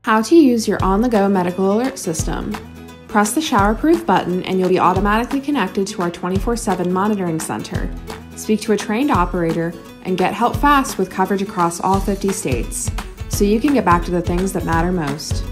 How to use your on-the-go medical alert system. Press the shower-proof button and you'll be automatically connected to our 24/7 monitoring center. Speak to a trained operator and get help fast with coverage across all 50 states, so you can get back to the things that matter most.